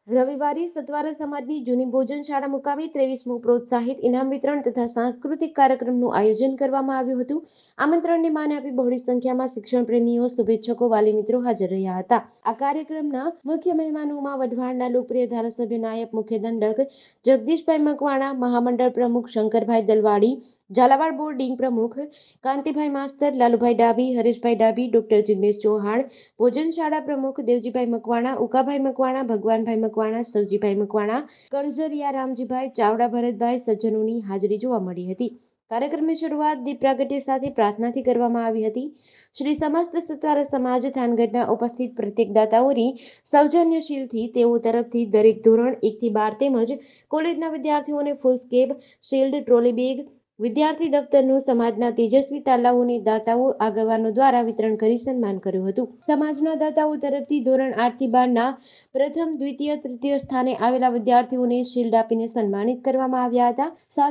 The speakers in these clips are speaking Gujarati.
રવિવારે સતવારા સમાજની જૂની ભોજનશાળા મુકામે 23મું પ્રોત્સાહિત ઇનામ વિતરણ તથા સાંસ્કૃતિક કાર્યક્રમનું આયોજન કરવામાં આવ્યું હતું। આમંત્રણને માન આપી બહોળી સંખ્યામાં શિક્ષણ પ્રેમીઓ, શુભેચ્છકો, વાલી મિત્રો હાજર રહ્યા હતા। આ કાર્યક્રમના મુખ્ય મહેમાનોમાં વઢવાણના લોકપ્રિય ધારાસભ્ય, નાયબ મુખ્ય દંડક જગદીશભાઈ મકવાણા, મહામંડળ પ્રમુખ શંકરભાઈ દલવાડી, ઝાલાવાડ બોર્ડિંગ પ્રમુખ કાંતિભાઈ માસ્તર, લાલુભાઈ ડાબી, હરેશભાઈ ડાબી, ડોક્ટર જિગ્નેશ ચૌહાણ, ભોજનશાળા પ્રમુખ દેવજીભાઈ મકવાણા, ઉકાભાઈ મકવાણા, ભગવાનભાઈ મકવાણા, સવજીભાઈ મકવાણા, કણઝરિયા રામજીભાઈ ચાવડા, ભરતભાઈ સજ્જનોની હાજરી જોવા મળી હતી। કાર્યક્રમની શરૂઆત દીપ પ્રાગટ્ય સાથે પ્રાર્થનાથી કરવામાં આવી હતી। શ્રી સમસ્ત સત્વારા સમાજ થાનગઢના ઉપસ્થિત પ્રત્યેક દાતાઓની સૌજન્યશીલથી તેઓ તરફથી દરેક ધોરણ 1 થી 12 તેમજ કોલેજના વિદ્યાર્થીઓને foolscap, shield, trolley bag, વિદ્યાર્થી દફતરનું સમાજના તેજસ્વી તાલાઓની દાતાઓ આગેવાનો દ્વારા વિતરણ કરી સન્માન કર્યું હતું। સમાજના દાતાઓ તરફથી ધોરણ 8 થી 12 ના પ્રથમ, દ્વિતીય, તૃતીય સ્થાને આવેલા વિદ્યાર્થીઓને શિલ્ડ આપીને સન્માનિત કરવામાં આવ્યા હતા।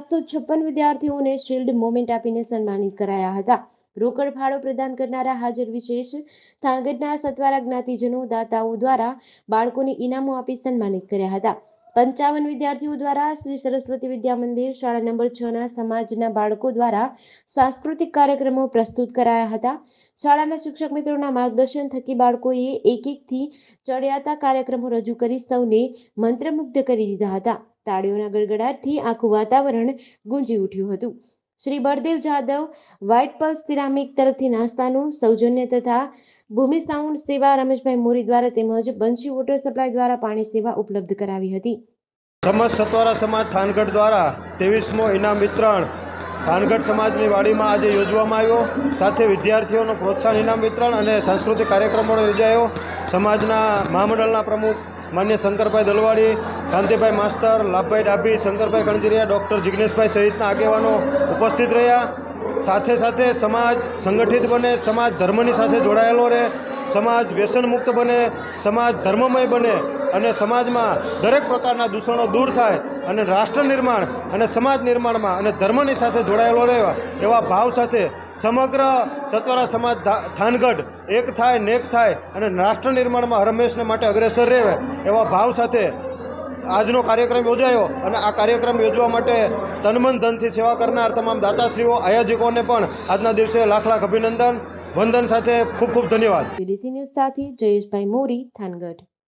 756 વિદ્યાર્થીઓને શિલ્ડ મોમેન્ટ આપીને સન્માનિત કરાયા હતા। રોકડ ફાળો પ્રદાન કરનારા હાજર વિશેષ થાનગઢના સતવારા જ્ઞાતિજનો દાતાઓ દ્વારા બાળકોને ઇનામો આપી સન્માનિત કર્યા હતા। 55 વિદ્યાર્થીઓ દ્વારા શ્રી સરસ્વતી વિદ્યા મંદિર શાળા નંબર 6 ના સમાજના બાળકો દ્વારા સાંસ્કૃતિક કાર્યક્રમો પ્રસ્તુત કરાયા હતા। શાળાના શિક્ષક મિત્રોના માર્ગદર્શન થકી બાળકોએ એક થી ચડિયાતા કાર્યક્રમો રજૂ કરી સૌને મંત્રમુગ્ધ કરી દીધા હતા। તાળીઓના ગડગડાટથી આખું વાતાવરણ ગુંજી ઉઠ્યું હતું। Shri Baldev Jadav white pulse ceramic તરફથી નાસ્તાનું સૌજન્ય તથા ભૂમિ સાઉન્ડ સેવા રમેશભાઈ મોરી દ્વારા તેમજ બંશી વોટર સપ્લાય દ્વારા પાણી સેવા ઉપલબ્ધ કરાવી હતી। સમસ્ત સતવારા સમાજ થાનગઢ દ્વારા 23મો ઇનામ વિતરણ થાનગઢ સમાજની વાડીમાં આજે યોજવામાં આવ્યો। સાથે વિદ્યાર્થીઓનો પ્રોત્સાહન ઇનામ વિતરણ અને સાંસ્કૃતિક કાર્યક્રમો યોજાયો। સમાજના મહામંડળના પ્રમુખ માન્ય શંકરભાઈ દલવાડી, કાંતિભાઈ માસ્તર, લાભભાઈ ડાભી, શંકરભાઈ કણઝરિયા, ડૉક્ટર જિગ્નેશભાઈ સહિતના આગેવાનો ઉપસ્થિત રહ્યા। સાથે સાથે સમાજ સંગઠિત બને, સમાજ ધર્મની સાથે જોડાયેલો રહે, સમાજ વ્યસન મુક્ત બને, સમાજ ધર્મમય બને અને સમાજમાં દરેક પ્રકારના દૂષણો દૂર થાય અને રાષ્ટ્ર નિર્માણ અને સમાજ નિર્માણમાં અને ધર્મની સાથે જોડાયેલો રહેવા એવા ભાવ સાથે સમગ્ર સતવારા સમાજ થાનગઢ એક થાય, નેક થાય અને રાષ્ટ્ર નિર્માણમાં હંમેશને માટે અગ્રેસર રહે એવા ભાવ સાથે આજનો કાર્યક્રમ યોજાયો। અને આ કાર્યક્રમ યોજવા માટે તનમન ધનથી સેવા કરનાર તમામ દાતાશ્રીઓ, આયોજકોને પણ આજના દિવસે લાખ લાખ અભિનંદન, વંદન સાથે ખૂબ ખૂબ ધન્યવાદ। પીડીસી ન્યૂઝ સાથે જયેશભાઈ મોરી, થાનગઢ।